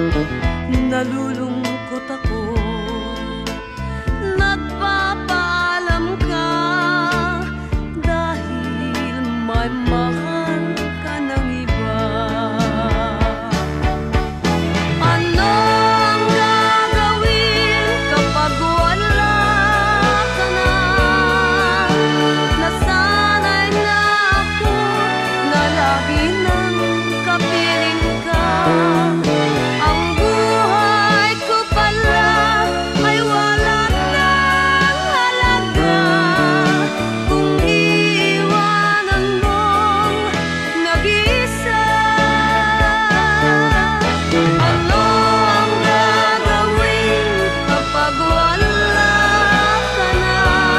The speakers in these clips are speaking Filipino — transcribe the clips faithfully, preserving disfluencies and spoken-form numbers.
Nalulungkot ako, nagpapaalam ka dahil may mahal ka ng iba. Ano ang gagawin kapag wala ka na? Nasanay na ako na lagi nang kapiling ka. Ang buhay ko pala ay wala nang halaga kung iiwanan mong nag-iisa. Ano ang gagawin kapag wala ka na?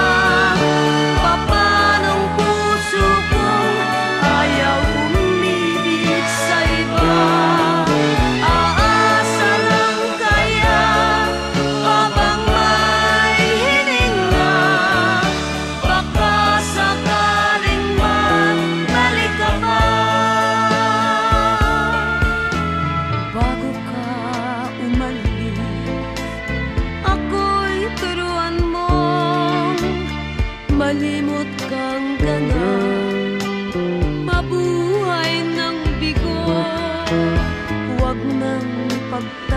Papanong puso kong ayaw umibig sa iba? Aasa lang kaya habang may hininga? Baka sakaling magbalik ka pa. Bago ka umalis, ako'y turuan mong malimot kang gana, mabuhay ng bigo, huwag nang pagtatanggol.